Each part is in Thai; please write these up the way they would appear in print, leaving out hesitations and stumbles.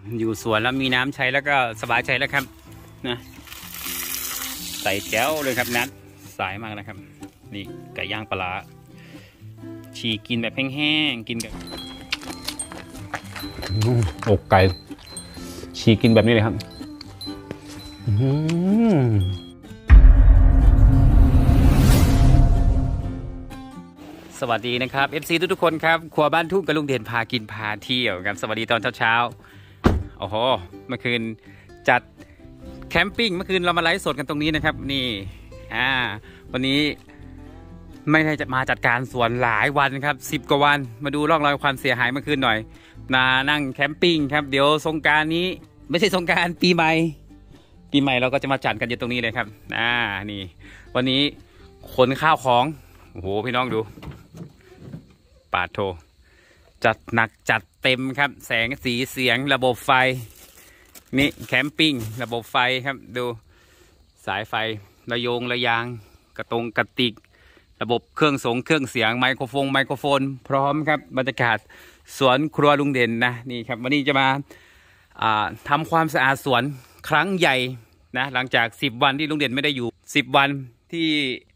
อยู่สวนแล้วมีน้ำใช้แล้วก็สบายใจแล้วครับนะใส่แก้วเลยครับนัดสายมากนะครับนี่ไก่ย่างปลาฉีกกินแบบแห้งๆกินกับอกไก่ฉีกกินแบบนี้เลยครับสวัสดีนะครับ FC ทุกคนครับครัวบ้านทุ่งกับลุงเด่นพากินพาเที่ยวครับสวัสดีตอนเช้าโอ้โหเมื่อคืนจัดแคมปิ้งเมื่อคืนเรามาไลฟ์สดกันตรงนี้นะครับนี่วันนี้ไม่ได้จะมาจัดการสวนหลายวันครับ10 กว่าวันมาดูร่องรอยความเสียหายเมื่อคืนหน่อยมานั่งแคมปิ้งครับเดี๋ยวสงกรานต์นี้ไม่ใช่สงกรานต์ปีใหม่เราก็จะมาจัดกันอยู่ตรงนี้เลยครับนี่วันนี้ขนข้าวของโอ้โหพี่น้องดูปาดโทจัดหนักจัดเต็มครับแสงสีเสียงระบบไฟนี่แคมปิ้งระบบไฟครับดูสายไฟระโยงระยางกระติกระบบเครื่องเสียงไมโครโฟนพร้อมครับบรรยากาศสวนครัวลุงเด่นนะนี่ครับวันนี้จะมาทำความสะอาดสวนครั้งใหญ่นะหลังจาก10 วันที่ลุงเด่นไม่ได้อยู่10 วันที่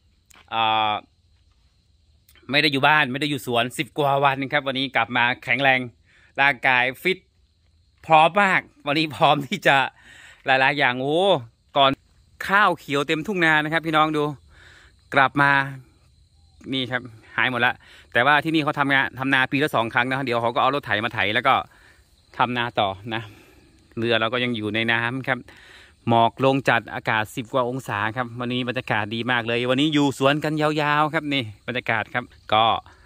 ไม่ได้อยู่บ้านไม่ได้อยู่สวน10 กว่าวันครับวันนี้กลับมาแข็งแรงร่างกายฟิตพร้อมมากวันนี้พร้อมที่จะหลายๆอย่างโอ้ก่อนข้าวเขียวเต็มทุ่งนานะครับพี่น้องดูกลับมานี่ครับหายหมดแล้วแต่ว่าที่นี่เขาทำนาปีละ2 ครั้งนะเดี๋ยวเขาก็เอารถไถมาไถแล้วก็ทำนาต่อนะเรือเราก็ยังอยู่ในน้ำครับหมอกลงจัดอากาศ10 กว่าองศาครับวันนี้บรรยากาศดีมากเลยวันนี้อยู่สวนกันยาวๆครับนี่บรรยากาศครับก็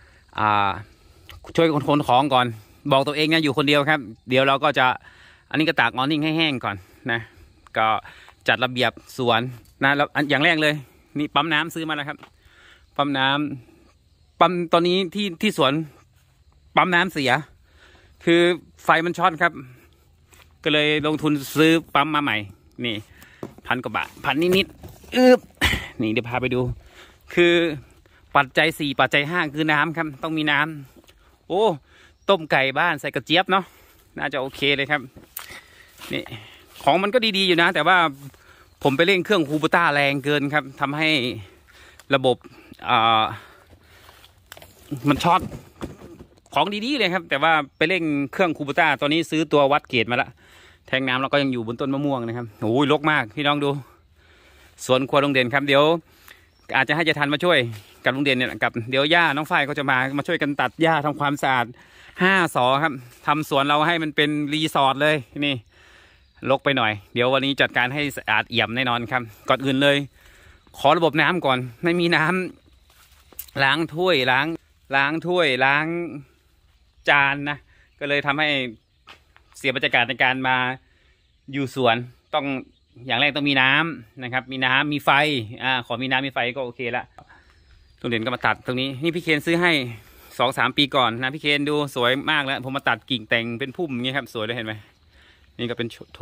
ช่วยขนของก่อนบอกตัวเองนะอยู่คนเดียวครับเดี๋ยวเราก็จะอันนี้ก็ตากออนิ่งให้แห้งก่อนนะก็จัดระเบียบสวนนะแล้วอย่างแรกเลยนี่ปั๊มน้ำซื้อมาแล้วครับปั๊มตอนนี้ที่สวนปั๊มน้ำเสียคือไฟมันช็อตครับก็เลยลงทุนซื้อปั๊มมาใหม่นี่1,000 กว่าบาท1,000 นิดนี่เดี๋ยวพาไปดูคือปัจจัย4ปัจจัย5คือน้ำครับต้องมีน้ำโอ้ต้มไก่บ้านใส่กระเจี๊ยบเนาะน่าจะโอเคเลยครับนี่ของมันก็ดีๆอยู่นะแต่ว่าผมไปเร่งเครื่องคูปต้าแรงเกินครับทำให้ระบบมันช็อตของดีๆเลยครับแต่ว่าไปเร่งเครื่องคูปต้าตอนนี้ซื้อตัววัดเกจมาละแทงน้ำเราก็ยังอยู่บนต้นมะม่วงนะครับโอ้ยรกมากพี่น้องดูสวนครัวลุงเด่นครับเดี๋ยวอาจจะให้จะทันมาช่วยกับลุงเด่นเนี่ยกับเดี๋ยวย่าน้องฝ้ายเขาจะมาช่วยกันตัดหญ้าทำความสะอาด5 ศอครับทำสวนเราให้มันเป็นรีสอร์ทเลยนี่รกไปหน่อยเดี๋ยววันนี้จัดการให้สะอาดเอี่ยมแน่นอนครับก่อนอื่นเลยขอระบบน้ำก่อนไม่มีน้ำล้างถ้วยล้างจานนะก็เลยทำให้เสียบรรยากาศในการมาอยู่สวนต้องอย่างแรกต้องมีน้ำนะครับมีน้ำมีไฟขอมีน้ำมีไฟก็โอเคละลุงเด่นก็มาตัดตรงนี้นี่พี่เคนซื้อให้2-3 ปีก่อนนะพี่เคนดูสวยมากแล้วผมมาตัดกิ่งแต่งเป็นพุ่มอย่างเงี้ยครับสวยเลยเห็นไหมนี่ก็เป็นโถ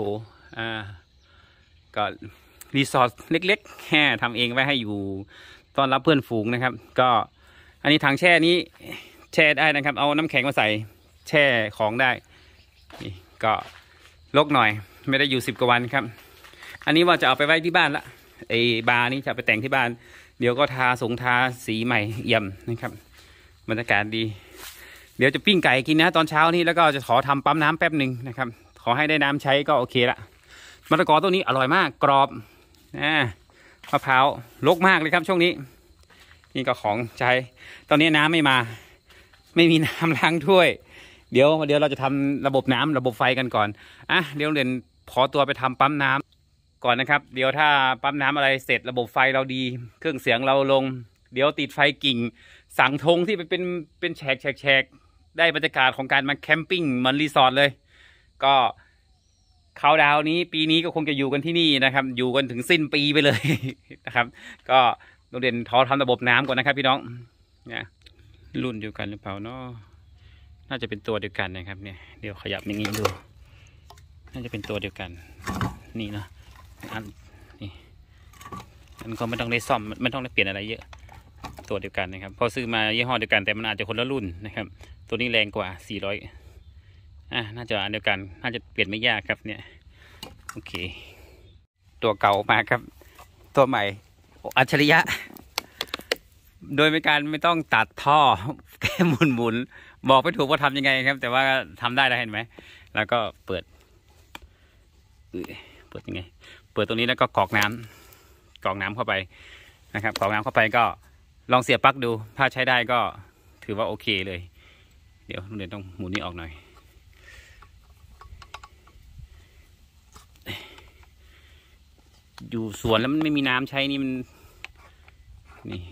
ก็รีสอร์ทเล็กๆแค่ทำเองไว้ให้อยู่ต้อนรับเพื่อนฝูงนะครับก็อันนี้ถังแช่นี้แช่ได้นะครับเอาน้ำแข็งมาใส่แช่ของได้นี่ก็รกหน่อยไม่ได้อยู่10 กว่าวันครับอันนี้ว่าจะเอาไปไว้ที่บ้านละไอ้บาร์นี้จะไปแต่งที่บ้านเดี๋ยวก็ทาสีใหม่เอี่ยมนะครับบรรยากาศดีเดี๋ยวจะปิ้งไก่กินนะตอนเช้านี้แล้วก็จะขอทำปั๊มน้ำแป๊บหนึ่งนะครับขอให้ได้น้ำใช้ก็โอเคละมะละกอต้นนี้อร่อยมากกรอบมะพร้าวรกมากเลยครับช่วงนี้นี่ก็ของใช้ตอนนี้น้ำไม่มีน้ำล้างถ้วยเดี๋ยวเราจะทำระบบน้ำระบบไฟกันก่อนเดี๋ยวเรียนขอตัวไปทำปั๊มน้ำก่อนนะครับเดี๋ยวถ้าปั๊มน้ำอะไรเสร็จระบบไฟเราดีเครื่องเสียงเราลงเดี๋ยวติดไฟกิ่งสั่งธงที่เป็นแฉกได้บรรยากาศของการมาแคมปิ้งมันรีสอร์ทเลยก็เขาดาวนี้ปีนี้ก็คงจะอยู่กันที่นี่นะครับอยู่กันถึงสิ้นปีไปเลยนะครับก็โรงเรียนทำระบบน้ำก่อนนะครับพี่น้องเนี่ยรุ่นเดียวกันหรือเปล่าเนาะน่าจะเป็นตัวเดียวกันนะครับเนี่ยเดี๋ยวขยับอย่างนี้ดูน่าจะเป็นตัวเดียวกันนี่เนาะมันก็ไม่ต้องได้ซ่อมไม่ต้องได้เปลี่ยนอะไรเยอะตัวเดียวกันนะครับพอซื้อมายี่ห้อเดียวกันแต่มันอาจจะคนละรุ่นนะครับตัวนี้แรงกว่า400 น่าจะอันเดียวกันน่าจะเปลี่ยนไม่ยากครับเนี่ยโอเคตัวเก่ามาครับตัวใหม่อัจฉริยะโดยไม่ต้องตัดท่อแค่หมุนบอกไม่ถูกว่าทำยังไงครับแต่ว่าทำได้แล้วเห็นไหมแล้วก็เปิดยังไงเปิดตรงนี้แล้วก็กรอกน้ำเข้าไปนะครับกรอกน้ำเข้าไปก็ลองเสียบปลั๊กดูถ้าใช้ได้ก็ถือว่าโอเคเลยเดี๋ยวต้องหมุนนี้ออกหน่อยอยู่สวนแล้วมันไม่มีน้ำใช้นี่มันนี่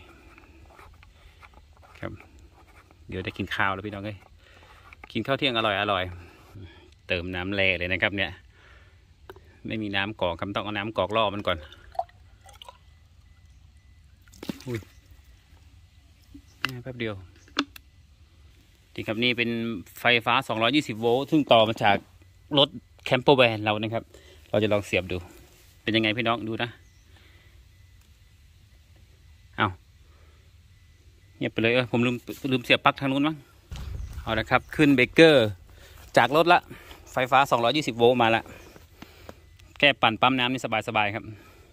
ครับเดี๋ยวได้กินข้าวแล้วพี่น้องเอ้ยกินข้าวเที่ยงอร่อยเติมน้ำแร่เลยนะครับเนี่ยไม่มีน้ำกรอกครับต้องเอาน้ำกรอกล่อมันก่อนอุ้ยแป๊บเดียวดีครับนี่เป็นไฟฟ้า220 โวลต์ซึ่งต่อมาจากรถแคมเปอร์แวนเรานะครับเราจะลองเสียบดูเป็นยังไงพี่น้องดูนะเอาเงียบไปเลยผมลืมเสียบปลั๊กทางนู้นมั้งเอาละครับขึ้นเบรกเกอร์จากรถละไฟฟ้า220 โวลต์มาละแค่ปั่นปั๊มน้ำนี่สบายครับ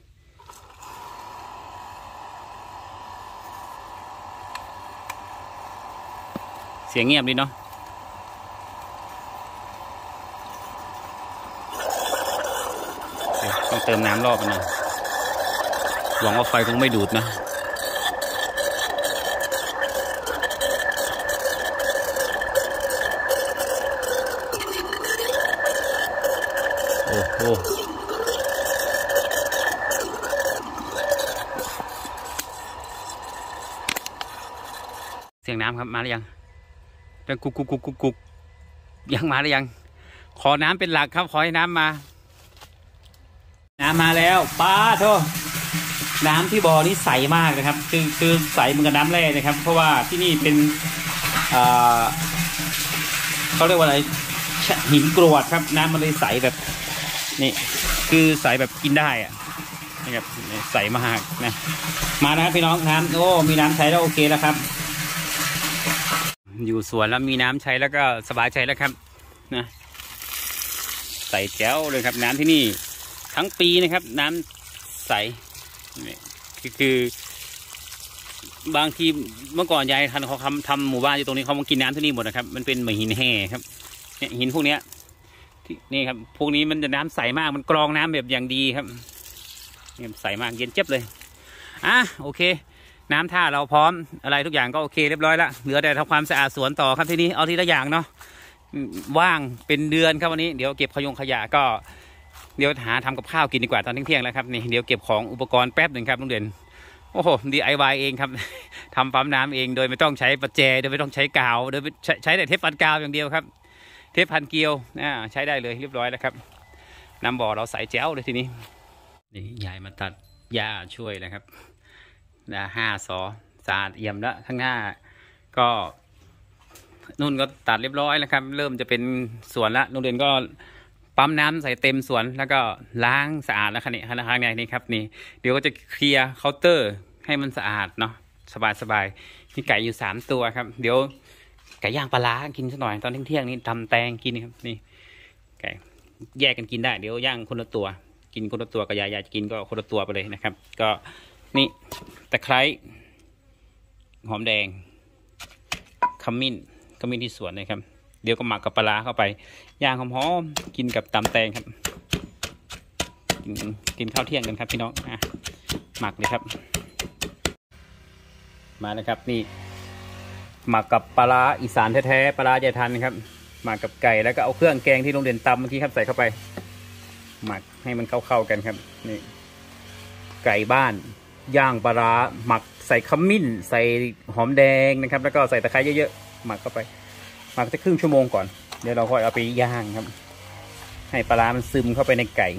เสียงเงียบดีเนาะต้องเติมน้ำรอบมันหน่อยหวังว่าไฟคงไม่ดูดนะโอ้โหเสียงน้ำครับมาหรือยังยังกุกยังมาหรือยังขอน้ำเป็นหลักครับขอให้น้ำมาแล้วป้าโทน้ำที่บ่อนี้ใสมากนะครับคือใสเหมือนกับน้ำแร่นะครับเพราะว่าที่นี่เป็นเขาเรียกว่าอะไรหินกรวดครับน้ำมันเลยใสแบบนี่คือใสแบบกินได้อะนะครับใสมากนะมานะครับพี่น้องน้ำโอ้มีน้ำใช้แล้วโอเคแล้วครับอยู่สวนแล้วมีน้ำใช้แล้วก็สบายใจแล้วครับนะใสแจ๋วเลยครับน้ำที่นี่ทั้งปีนะครับน้ำใสนี่คือบางทีเมื่อก่อนยายทันเขาทำหมู่บ้านอยู่ตรงนี้เขามากินน้ำที่นี่หมดนะครับมันเป็นเหมือนหินแห่ครับเนี่ยหินพวกเนี้ยนี่ครับพวกนี้มันจะน้ำใสมากมันกรองน้ำแบบอย่างดีครับเนี่ยใสมากเย็นเจ็บเลยโอเคน้ำท่าเราพร้อมอะไรทุกอย่างก็โอเคเรียบร้อยแล้วเหลือแต่ทำความสะอาดสวนต่อครับที่นี้เอาทีละอย่างเนาะว่างเป็นเดือนครับวันนี้เดี๋ยวเก็บขยะก็เดี๋ยวหาทำกับข้าวกินดีกว่าตอนเที่ยงแล้วครับนี่เดี๋ยวเก็บของอุปกรณ์แป๊บหนึ่งครับลุงเด่นโอ้โห DIY เองครับ ทำปั๊มน้ำเองโดยไม่ต้องใช้ประแจโดยไม่ต้องใช้กาวโดยใช้แต่เทปพันกาวอย่างเดียวครับเทปพันเกลียวใช้ได้เลยเรียบร้อยแล้วครับน้ำบ่อเราใสแจ๋วเลยทีนี้นี่ยายมาตัดหญ้าช่วยนะครับ5 ศอกสะอาดเอี่ยมแล้วข้างหน้าก็นุ่นก็ตัดเรียบร้อยแล้วครับเริ่มจะเป็นสวนละลุงเด่นก็ปั๊มน้ำใส่เต็มสวนแล้วก็ล้างสะอาดแล้วครับนี่ข้างในนี่ครับนี่เดี๋ยวก็จะเคลียร์เคาน์เตอร์ให้มันสะอาดเนาะสบายมีไก่อยู่3 ตัวครับเดี๋ยวไก่ย่างปลากินสักหน่อยตอนเที่ยงนี้ทำแตงกินครับนี่ไก่แยกกันกินได้เดี๋ยวย่างคนละตัวกินคนละตัวกับยายจะกินก็คนละตัวไปเลยนะครับก็นี่ตะไคร้หอมแดงขมิ้นที่สวนนะครับเดี๋ยวก็หมักกับปลาเข้าไปย่างหอมๆกินกับตำแตงครับกินข้าวเที่ยงกันครับพี่น้องหมักเลยครับมาเลยครับนี่หมักกับปลาอีสานแท้ๆปลาใจทันครับหมักกับไก่แล้วก็เอาเครื่องแกงที่โรงเรียนตำเมื่อกี้ครับใส่เข้าไปหมักให้มันเข้ากันครับนี่ไก่บ้านย่างปลาหมักใส่ขมิ้นใส่หอมแดงนะครับแล้วก็ใส่ตะไคร้เยอะๆหมักเข้าไปหมักสักครึ่งชั่วโมงก่อนเดี๋ยวเราค่อยเอาไปย่างครับให้ปลามันซึมเข้าไปในไก่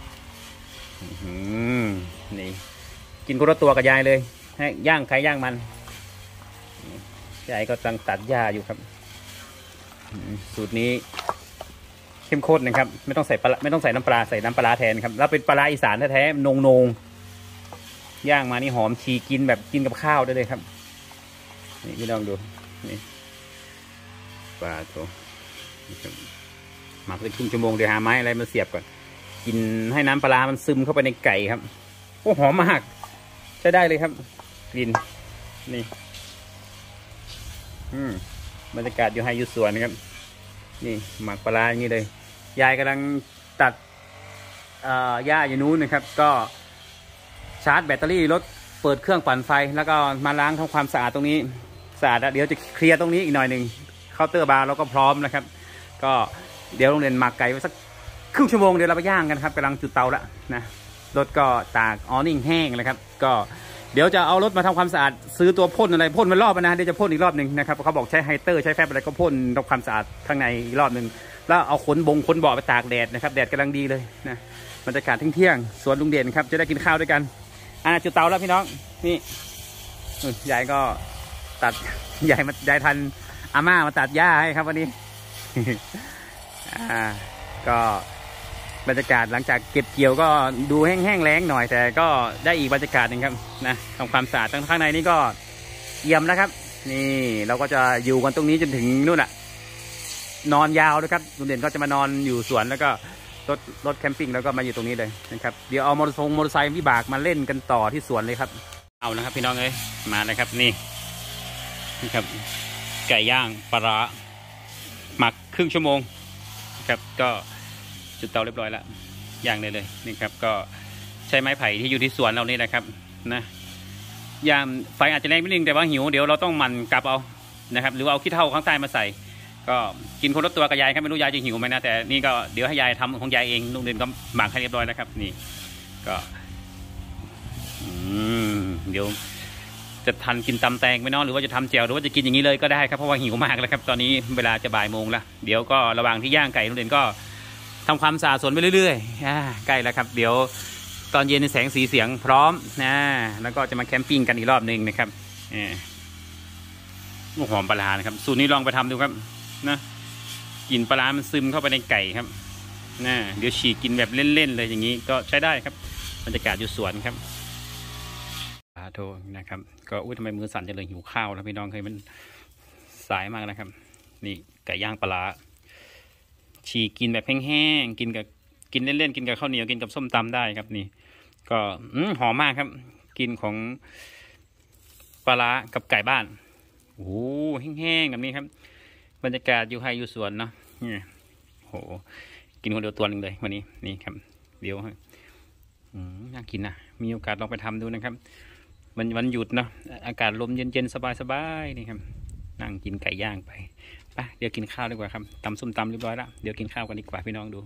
นี่กินคนละตัวกับยายเลยให้ย่างใครย่างมันยายก็ตั้งตัดหญ้าอยู่ครับสูตรนี้เข้มข้นนะครับไม่ต้องใส่ปลาไม่ต้องใส่น้ำปลาใส่น้ำปลาแทนครับแล้วเป็นปลาอีสานแท้ๆนงย่างมานี่หอมชีกินแบบกินกับข้าวได้เลยครับนี่พี่น้องดูนี่ปลาโถหมักเป็นครึ่งชั่วโมงเดี๋ยวหาไม้อะไรมาเสียบก่อนกินให้น้ำปลามันซึมเข้าไปในไก่ครับโอ้หอมมากใช้ได้เลยครับกลิ่นนี่บรรยากาศอยู่ให้อยู่สวนนะครับนี่หมักปลาอย่างนี้เลยยายกำลังตัดหญ้าอยู่นู้นนะครับก็ชาร์จแบตเตอรี่รถเปิดเครื่องปั่นไฟแล้วก็มาล้างทำความสะอาดตรงนี้สะอาดแล้วเดี๋ยวจะเคลียร์ตรงนี้อีกหน่อยหนึ่งเคาน์เตอร์บาร์เราก็พร้อมนะครับก็เดี๋ยวโรงเรียนหมักไก่ไว้สักครึ่งชั่วโมงเดี๋ยวเราไปย่างกันครับกำลังจุดเตาแล้วนะรถก็ตากออนิ่งแห้งเลยครับก็เดี๋ยวจะเอารถมาทำความสะอาดซื้อตัวพ่นอะไรพ่นมันรอบนะเดี๋ยวจะพ่นอีกรอบหนึ่งนะครับเขาบอกใช้ไฮเตอร์ใช้แฟบอะไรก็พ่นทำความสะอาดข้างในอีกรอบหนึ่งแล้วเอาขนเบาะไปตากแดดนะครับแดดกำลังดีเลยนะบรรยากาศเที่ยงสวนลุงเด่นครับจะได้กินข้าวด้วยกันจุดเตาแล้วพี่น้องนี่ยายก็ตัดยายทันอาม่ามาตัดหญ้าให้ครับวันนี้ ก็บรรยากาศหลังจากเก็บเกี่ยวก็ดูแห้งแล้งหน่อยแต่ก็ได้อีกบรรยากาศหนึ่งครับนะทำความสะอาดข้างในนี่ก็เยี่ยมนะครับนี่เราก็จะอยู่กันตรงนี้จนถึงนู่นนอนยาวนะครับลุงเด่นก็จะมานอนอยู่สวนแล้วก็รถแคมปิ้งแล้วก็มาอยู่ตรงนี้เลยนะครับเดี๋ยวเอามอเตอร์ไซค์วิบากมาเล่นกันต่อที่สวนเลยครับเอานะครับพี่น้องเอ้ยมาเลยครับนี่ครับไก่ย่างปลาหมักครึ่งชั่วโมงครับก็จุดเตาเรียบร้อยแล้วย่างเลยนี่ครับก็ใช้ไม้ไผ่ที่อยู่ที่สวนเรานี่นะครับนะยามไฟอาจจะแรงนิดนึงแต่ว่าหิวเดี๋ยวเราต้องหมั่นกลับเอานะครับหรือเอาขี้เถ้าข้างใต้มาใส่ก็กินคนละตัวกับยายครับไม่รู้ยายจะหิวไหมนะแต่นี่ก็เดี๋ยวให้ยายทำของยายเองลุงเด่นก็หมักให้เรียบร้อยแล้วครับนี่ก็เดี๋ยวจะทันกินตำแตงไหมเนาะหรือว่าจะทำแจ่วหรือว่าจะกินอย่างนี้เลยก็ได้ครับเพราะว่าหิวมากแล้วครับตอนนี้เวลาจะบ่ายโมงแล้วเดี๋ยวก็ระหว่างที่ย่างไก่ลุงเด่นก็ทำความสะอาดสวนไปเรื่อยๆใกล้แล้วครับเดี๋ยวตอนเย็นแสงสีเสียงพร้อมนะแล้วก็จะมาแคมปิ้งกันอีกรอบหนึ่งนะครับหอมปลานะครับสูตรนี้ลองไปทำดูครับนะกลิ่นปลามันซึมเข้าไปในไก่ครับนะเดี๋ยวฉีกกินแบบเล่นๆเลยอย่างนี้ก็ใช้ได้ครับบรรยากาศอยู่สวนครับโทษนะครับก็อุ้ยทำไมมือสั่นจังเลยหิวข้าวแล้วพี่น้องเคยมันสายมากนะครับนี่ไก่ย่างปลาฉีกกินแบบแห้งๆกินเล่นๆกินกับข้าวเหนียวกินกับส้มตำได้ครับนี่ก็หอมมากครับกินของปลากับไก่บ้านโอ้แห้งๆแบบนี้ครับบรรยากาศอยู่ไฮอยู่สวนเนาะนี่โหกินคนเดียวตัวนึงเลยวันนี้นี่ครับเดี๋ยวน่ากินนะมีโอกาสลองไปทำดูนะครับวันหยุดเนาะอากาศลมเย็นๆสบายๆนี่ครับนั่งกินไก่ย่างไปเดี๋ยวกินข้าวดีกว่าครับตำส้มตำเรียบร้อยแล้วเดี๋ยวกินข้าวกันดีกว่าพี่น้องดู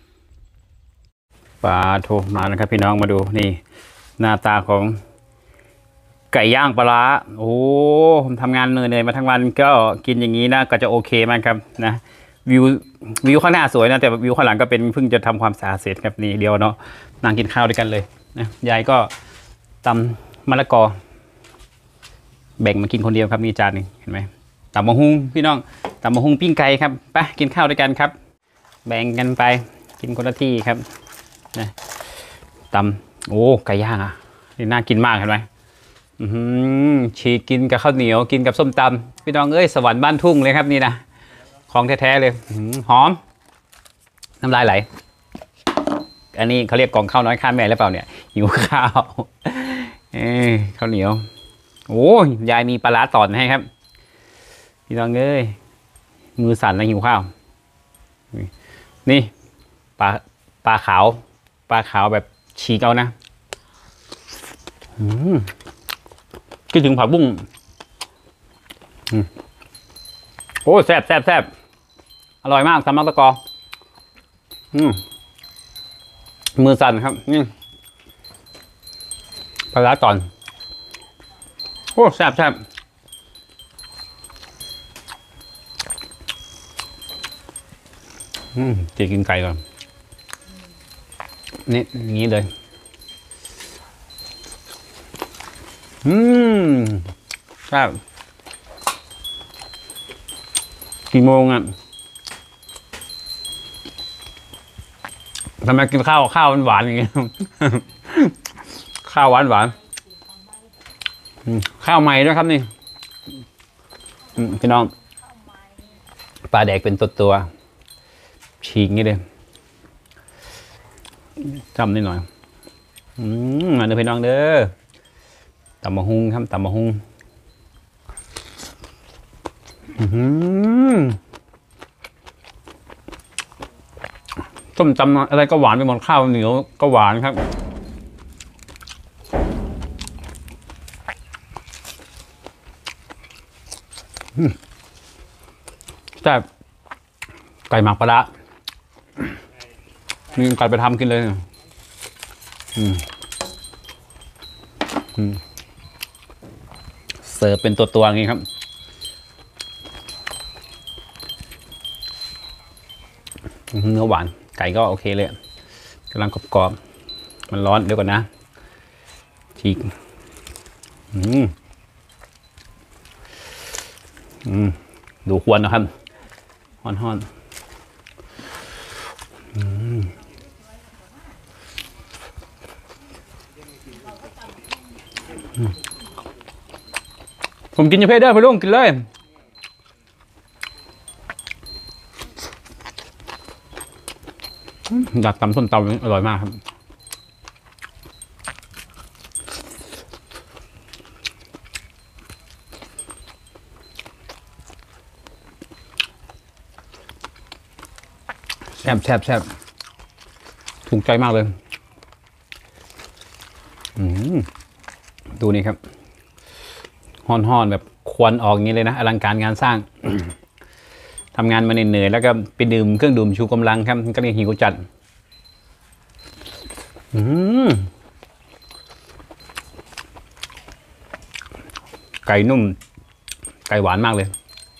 ปลาโทมาแล้วครับพี่น้องมาดูนี่หน้าตาของไก่ย่างปลาโอ้ผมทำงานเหนื่อยมาทั้งวันก็กินอย่างนี้นะก็จะโอเคมากครับนะวิวข้างหน้าสวยนะแต่วิวข้างหลังก็เป็นเพิ่งจะทำความสะอาดเสร็จครับนี่เดียวเนาะนั่งกินข้าวด้วยกันเลยนะยายก็ตำมะละกอแบ่งมากินคนเดียวครับมีจานหนึ่งเห็นไหมตำมะฮุ่งพี่น้องตำมะฮุ่งปิ้งไก่ครับไปกินข้าวด้วยกันครับแบ่งกันไปกินคนละที่ครับนะตำโอ้ไก่ย่างนี่น่ากินมากเห็นไหมฉีกกินกับข้าวเหนียวกินกับส้มตำพี่น้องเอ้ยสวรรค์บ้านทุ่งเลยครับนี่นะของแท้ๆเลยหอมน้ำลายไหลอันนี้เขาเรียกกล่องข้าวน้อยข้าแม่หรือเปล่าเนี่ยหิวข้าวข้าวเหนียวโอ้ยายมีปลาร้าตอนให้ครับพี่น้องเอ้ยมือสั่นแล้วหิวข้าวนี่ปลาขาวแบบฉีกเอานะคิดถึงผักบุ้งโอ้แซ่บอร่อยมากตำมะละกอมือสั่นครับนี่ปลาร้าตอนโอ้แซ่บจะกินไก่ก่อนนี่อย่างนี้เลยครับกี่โมงอ่ะทำไมกินข้าวหวานอย่างเงี้ยข้าวหวานข้าวใหม่ด้วยครับนี่พี่น้องปลาแดกเป็นตัวฉีกงี้เลยจำนิดหน่อยมาเด้อพี่น้องเด้อตำมะฮุงครับตำมะฮุงต้มตำอะไรก็หวานไปหมดข้าวเหนียวก็หวานครับแต่ไก่หมักปลาร้ามีไก่ไปทำกินเลยเสิร์ฟเป็นตัวอย่างนี้ครับเนื้อหวานไก่ก็โอเคเลยกำลังกรอบๆมันร้อนเดี๋ยวก่อนนะฉีกดูควรนะครับฮ้อนผมกินยาเพศได้พี่ลุงกินเลยอยากตำส้มตำอร่อยมากครับแซ่บถูกใจมากเลยดูนี่ครับฮ้อนแบบควันออกอย่างนี้เลยนะอลังการงานสร้าง ทำงานมาเหนื่อยแล้วก็ไปดื่มเครื่องดื่มชูกำลังครับก็เลยหิวจัดไก่นุ่มไก่หวานมากเลย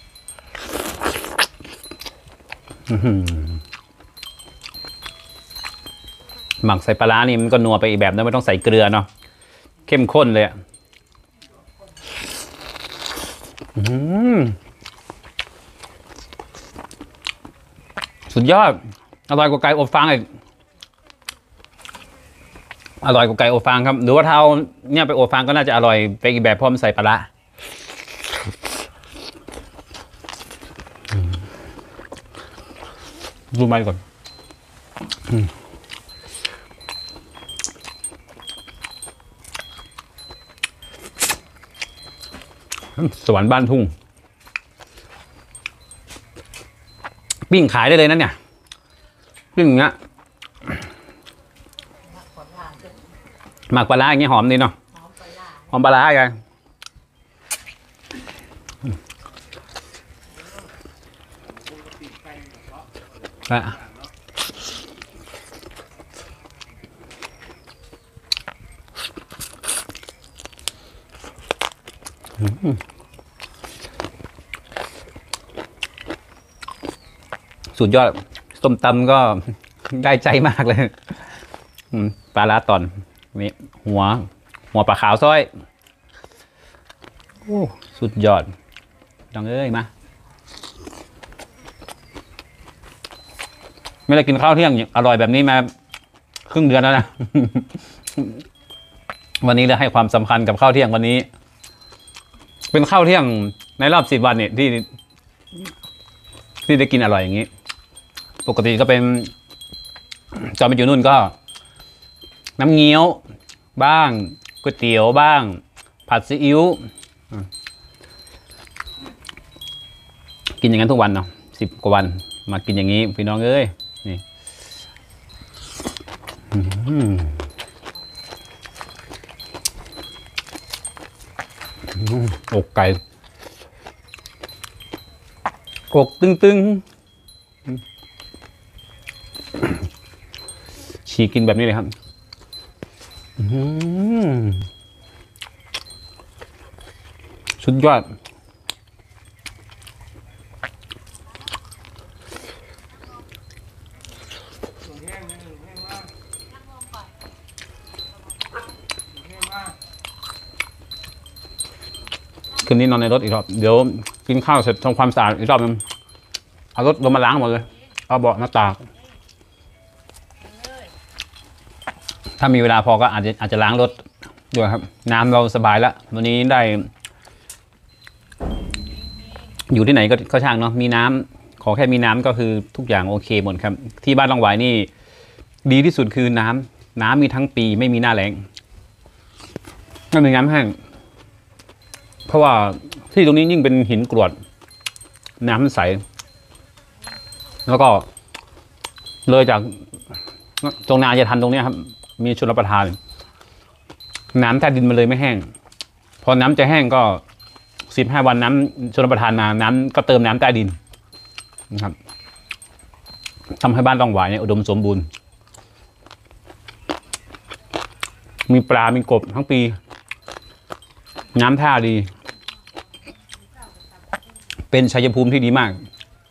หมักใส่ปลาร้านี่มันก็นัวไปอีกแบบนะไม่ต้องใส่เกลือเนาะเข้มข้นเลยสุดยอดอร่อยกว่าไก่อบฟางอีกอร่อยกว่าไก่อบฟางครับหรือว่าเท้าเนี่ยไปอบฟางก็น่าจะอร่อยไปอีกแบบเพราะมันใส่ปลาร้าดูมันก่อนสวรรค์บ้านทุ่งปิ้งขายได้เลยนะเนี่ยปิ้งอย่างเงี้ยหมักปลาร้าอย่างเงี้ยหอมดีเนาะหอมปลาร้าไงสุดยอดส้มตำก็ได้ใจมากเลยปลาร้าตอนนี่หัวปลาขาวซ้อยโอ้สุดยอดดังเอ้ยมาไม่ได้กินข้าวเที่ยงอร่อยแบบนี้มาครึ่งเดือนแล้วนะ วันนี้เลยให้ความสำคัญกับข้าวเที่ยงวันนี้เป็นข้าวเที่ยงในรอบ10 วันเนี่ยที่ได้กินอร่อยอย่างนี้ปกติก็เป็นตอนไปอยู่นู่นก็น้ำเงี้ยวบ้างก๋วยเตี๋ยวบ้างผัดซีอิ๊วกินอย่างนั้นทุกวันเนาะ10 กว่าวันมากินอย่างนี้พี่น้องเอ้ยนี่อกไก่อกตึงฉีกกินแบบนี้เลยครับสุดยอดคืนนี้นอนในรถอีกรอบเดี๋ยวกินข้าวเสร็จทำความสะอาดอีกรอบนึงเอารถลงมาล้างหมดเลยเอาเบาะหน้าตากถ้ามีเวลาพอก็อาจจะล้างรถด้วยครับน้ำเราสบายแล้ววันนี้ได้อยู่ที่ไหนก็ช่างเนาะมีน้ำขอแค่มีน้ำก็คือทุกอย่างโอเคหมดครับที่บ้านลองหวายนี่ดีที่สุดคือน้ำมีทั้งปีไม่มีหน้าแล้งไม่มีน้ำแห้งเพราะว่าที่ตรงนี้ยิ่งเป็นหินกรวดน้ำใสแล้วก็เลยจากตรงนาจะทันตรงนี้ครับมีชลประทานน้ำใต้ดินมันเลยไม่แห้งพอน้ำจะแห้งก็15 วันน้ำชลประทานมาน้ำก็เติมน้ำใต้ดินนะครับทำให้บ้านลองหวายเนี่ยอุดมสมบูรณ์มีปลา มีกบทั้งปีน้ำท่าดีเป็นชัยภูมิที่ดีมาก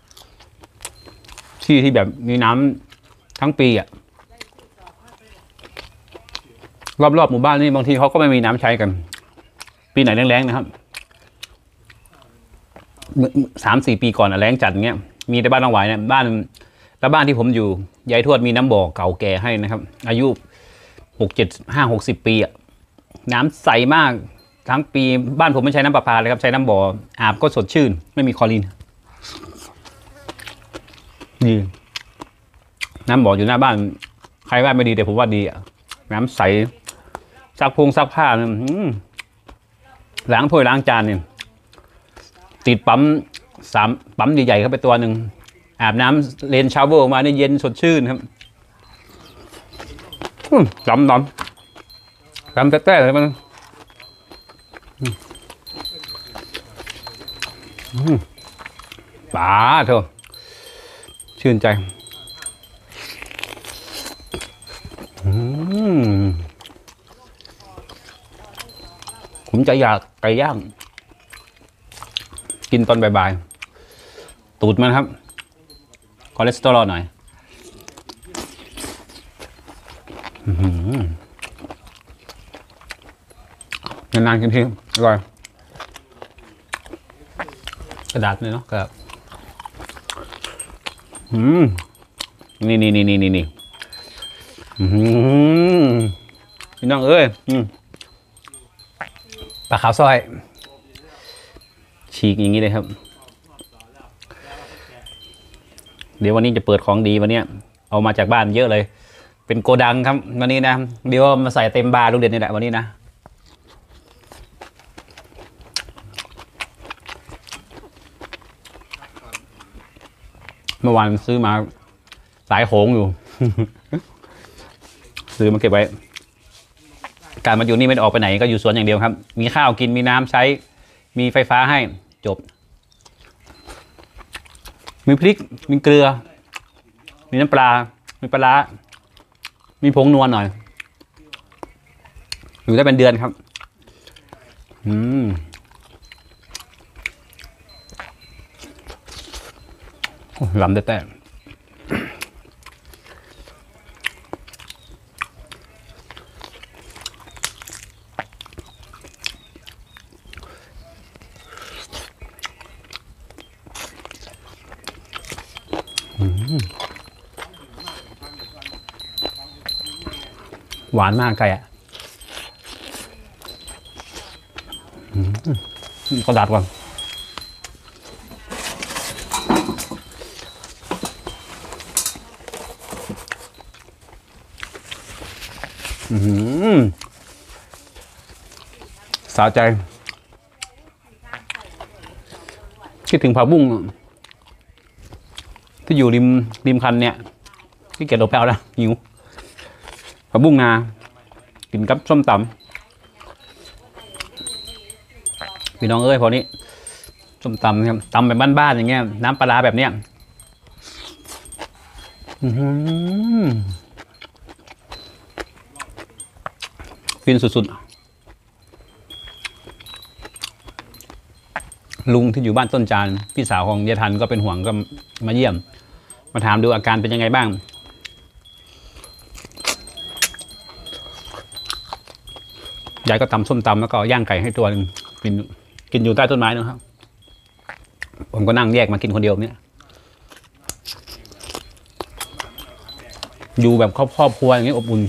ที่แบบมีน้ำทั้งปีอ่ะรอบหมู่บ้านนี่บางทีเขาก็ไม่มีน้ำใช้กันปีไหนแรงๆนะครับ3-4 ปีก่อนแรงจัดเงี้ยมีแต่บ้านลองหวายเนี่ยบ้านที่ผมอยู่ยายทวดมีน้ำบ่อเก่าแก่ให้นะครับอายุ60 ปีอ่ะน้ำใสมากทั้งปีบ้านผมไม่ใช้น้ำประปาเลยครับใช้น้ำบ่ออาบก็สดชื่นไม่มีคลอรีนนี่น้ำบ่ออยู่หน้าบ้านใครว่าไม่ดีแต่ผมว่าดีอ่ะน้ำใสซักผ้าล้างถ้วยล้างจานเนี่ยติดปั๊มใหญ่ๆเข้าไปตัวหนึ่งอาบน้ำเลนชาวเวอร์มาเนี่ยเย็นสดชื่นครับจำแต้ๆเลยมันป๋าเถอะชื่นใจผมจะอยากไก่ย่างกินตอนบ่ายๆตูดมันครับคอเลสเตอรอลหน่อยนานๆกินทีอร่อยกระดาษเลยเนาะกระดาษนี่พี่น้องเอ้ยปลาขาวซอยฉีกอย่างนี้เลยครับเดี๋ยววันนี้จะเปิดของดีวันนี้เอามาจากบ้านเยอะเลยเป็นโกดังครับวันนี้นะเดี๋ยวมาใส่เต็มบาร์ลูกเด็ดนี่แหละวันนี้นะเมื่อวานซื้อมาสายโขงอยู่ ซื้อมาเก็บไว้การมาอยู่นี่ไม่ได้ออกไปไหนก็อยู่สวนอย่างเดียวครับมีข้าวกินมีน้ำใช้มีไฟฟ้าให้จบมีพริกมีเกลือมีน้ำปลามีปลาร้ามีผงนัวหน่อยอยู่ได้เป็นเดือนครับลำแต่หวานมากไก่อ่ะกระดาษก่อนสะใจคิดถึงผักบุ้งที่อยู่ริมคันเนี่ยที่เกียจเอาไปเอาแล้วหิวผักบุ้งนากินกับส้มตำพี่น้องเอ้ยพอนี้ส้มตำครับตำแบบบ้านๆอย่างเงี้ยน้ำปลาร้าแบบเนี้ยฟินสุดๆลุงที่อยู่บ้านต้นจานพี่สาวของยายทันก็เป็นห่วงก็มาเยี่ยมมาถามดูอาการเป็นยังไงบ้างยายก็ตำส้มตำแล้วก็ย่างไก่ให้ตัวนึงกินอยู่ใต้ต้นไม้นะครับผมก็นั่งแยกมากินคนเดียวเนี่ยอยู่แบบครอบครัวอย่างนี้อบอุ่น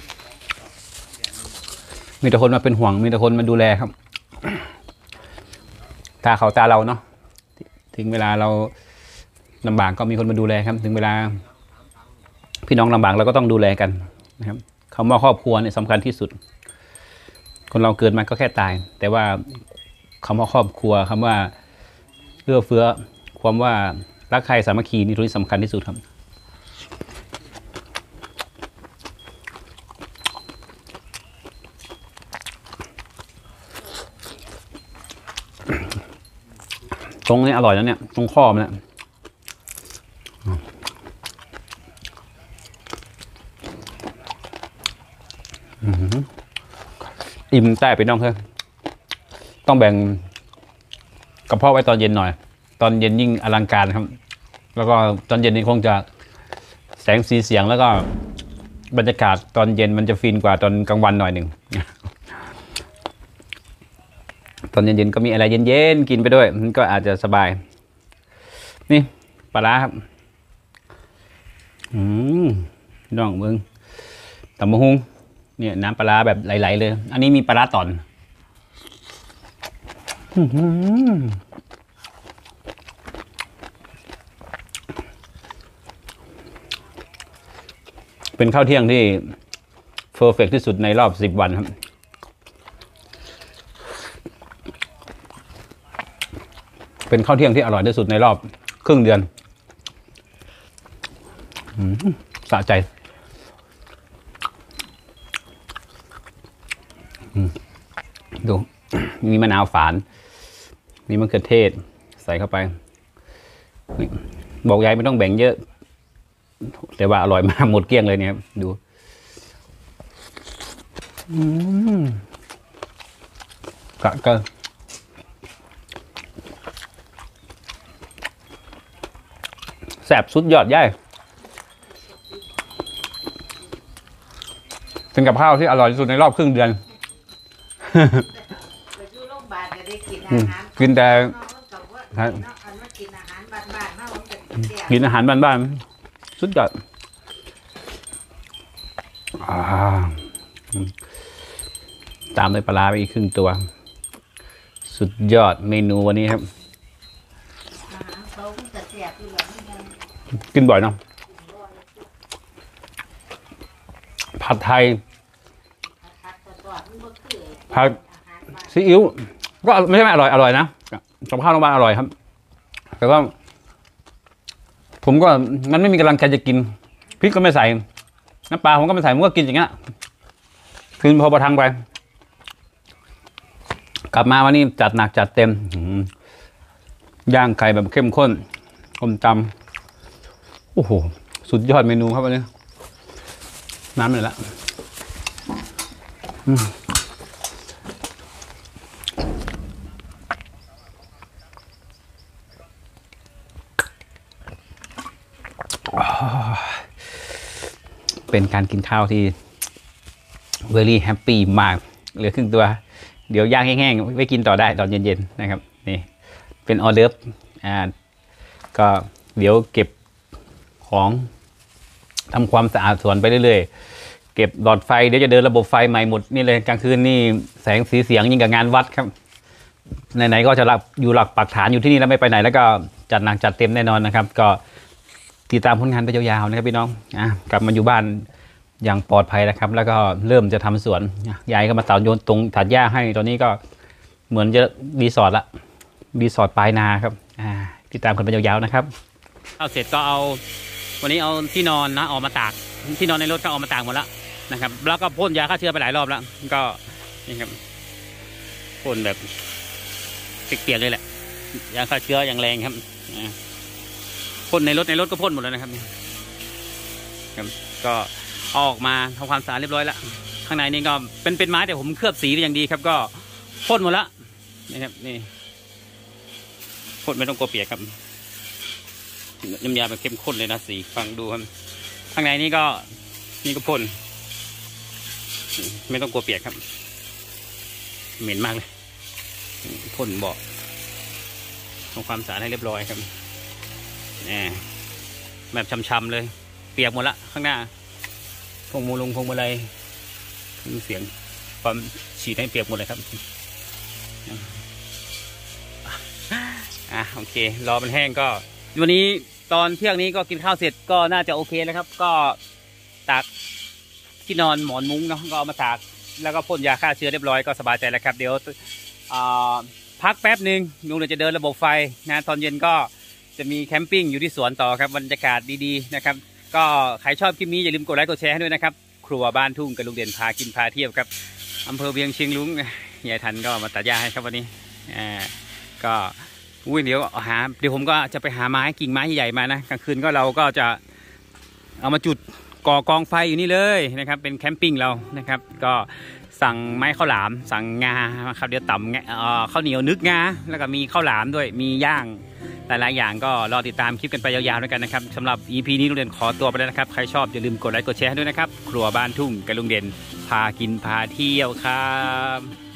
มีแต่คนมาเป็นห่วงมีแต่คนมาดูแลครับตาเขาตาเราเนาะถึงเวลาเราลำบากก็มีคนมาดูแลครับถึงเวลาพี่น้องลำบากเราก็ต้องดูแลกันนะครับคำว่าครอบครัวเนี่ยสำคัญที่สุดคนเราเกิดมาก็แค่ตายแต่ว่าคำว่าครอบครัวคำว่าเอื้อเฟื้อความว่ารักใคร่สามัคคีนี่ที่สำคัญที่สุดครับตรงนี้อร่อยแล้วเนี่ยตรงข้อมันเนี่ยอิ่มแต่ไปน้องเถอะต้องแบ่งกระเพาะไว้ตอนเย็นหน่อยตอนเย็นยิ่งอลังการครับแล้วก็ตอนเย็นนี้คงจะแสงสีเสียงแล้วก็บรรยากาศตอนเย็นมันจะฟินกว่าตอนกลางวันหน่อยหนึ่งตอนเย็นๆก็มีอะไรเย็นๆกินไปด้วยมันก็อาจจะสบายนี่ปลาร้าครับน้องมึงตำมะฮุงเนี่ยน้ำปลาร้าแบบไหลๆเลยอันนี้มีปลาร้าตอนเป็นข้าวเที่ยงที่เพอร์เฟกต์ที่สุดในรอบ10 วันครับเป็นข้าวเที่ยงที่อร่อยที่สุดในรอบครึ่งเดือนสะใจดูมีมะนาวฝานมีมะเขือเทศใส่เข้าไปบอกยายไม่ต้องแบ่งเยอะแต่ว่าอร่อยมากหมดเกลี้ยงเลยเนี่ยดูก็แซ่บสุดยอดย่ายเป็นกับข้าวที่อร่อยที่สุดในรอบครึ่งเดือนกินแต่กินอาหารบ้านๆสุดยอดตามด้วยปลาไปอีกครึ่งตัวสุดยอดเมนูวันนี้ครับกินบ่อยเนาะผัดไทยผัดซีอิ๊วก็ไม่ใช่ไม่อร่อยนะกับข้าวโรงพยาบาลอร่อยครับแต่ว่าผมก็มันไม่มีกำลังใจจะกินพริกก็ไม่ใส่น้ำปลาผมก็ไม่ใส่ผมก็กินอย่างเงี้ยกินพอประทังไปกลับมาวันนี้จัดหนักจัดเต็มย่างไก่แบบเข้มข้นต้มตำโอ้โหสุดยอดเมนูครับวันนี้น้ำเลยละเป็นการกินข้าวที่ very happy มากเหลือครึ่งตัวเดี๋ยวย่างแห้งๆไว้กินต่อได้ตอนเย็นๆนะครับนี่เป็นออเดิร์ฟก็เดี๋ยวเก็บของทำความสะอาดสวนไปเรื่อยๆเก็บหลอดไฟเดี๋ยวจะเดินระบบไฟใหม่หมดนี่เลยกลางคืนนี่แสงสีเสียงยิ่งกับงานวัดครับไหนๆก็จะอยู่หลักปักฐานอยู่ที่นี่แล้วไม่ไปไหนแล้วก็จัดหนักจัดเต็มแน่นอนนะครับก็ติดตามผลงานไปยาวๆนะครับพี่น้องกลับมาอยู่บ้านอย่างปลอดภัยนะครับแล้วก็เริ่มจะทำสวนยายก็มาเต่าโยนตรงถาดหญ้าให้ตอนนี้ก็เหมือนจะรีสอร์ทละรีสอร์ทปลายนาครับติดตามกันไปยาวๆนะครับเอาเสร็จก็เอาวันนี้เอาที่นอนนะออกมาตากที่นอนในรถก็ออกมาตากหมดแล้วนะครับแล้วก็พ่นยาฆ่าเชื้อไปหลายรอบแล้วก็นี่ครับพ่นแบบเปียกๆเลยแหละยาฆ่าเชื้ออย่างแรงครับพ่นในรถก็พ่นหมดแล้วนะครับก็ออกมาทำความสะอาดเรียบร้อยแล้วข้างในนี่ก็เป็นไม้แต่ผมเคลือบสีเป็นอย่างดีครับก็พ่นหมดแล้วนะครับนี่พ่นไม่ต้องกลัวเปียกครับน้ำยาแบบเข้มข้นเลยนะสีฟังดูครับข้างในนี่ก็พ่นไม่ต้องกลัวเปียกครับเหม็นมากเลยพ่นเบาะทำความสะอาดให้เรียบร้อยครับแบบช้ำๆเลยเปียกหมดละข้างหน้าพวงมาลัยเสียงความฉีดให้เปียกหมดเลยครับโอเครอมันแห้งก็วันนี้ตอนเที่ยงนี้ก็กินข้าวเสร็จก็น่าจะโอเคแล้วครับก็ตากที่นอนหมอนมุ้งเนาะก็เอามาตากแล้วก็พ่นยาฆ่าเชื้อเรียบร้อยก็สบายใจแล้วครับเดี๋ยวพักแป๊บหนึ่งลุงจะเดินระบบไฟนะตอนเย็นก็จะมีแคมปิ้งอยู่ที่สวนต่อครับบรรยากาศดีๆนะครับก็ใครชอบคลิปนี้อย่าลืมกดไลค์กดแชร์ให้ด้วยนะครับครัวบ้านทุ่งกับลุงเด่นพากินพาเที่ยวครับอำเภอเวียงเชียงรุ้งยายทันก็มาตัดหญ้าให้ครับวันนี้ก็เดี๋ยวผมก็จะไปหาไม้กิ่งไม้ใหญ่ๆมานะกลางคืนก็เราก็จะเอามาจุดก่อกองไฟอยู่นี่เลยนะครับเป็นแคมปิ้งเรานะครับก็สั่งไม้ข้าวหลามสั่งงาครับเดี๋ยวต่ำข้าวเหนียวนึกงาแล้วก็มีข้าวหลามด้วยมีย่างหลายๆอย่างก็รอติดตามคลิปกันไปยาวๆด้วยกันนะครับสำหรับ EP นี้ลุงเด่นขอตัวไปแล้วนะครับใครชอบอย่าลืมกดไลค์กดแชร์ให้ด้วยนะครับครัวบ้านทุ่งกับลุงเด่นพากินพาเที่ยวครับ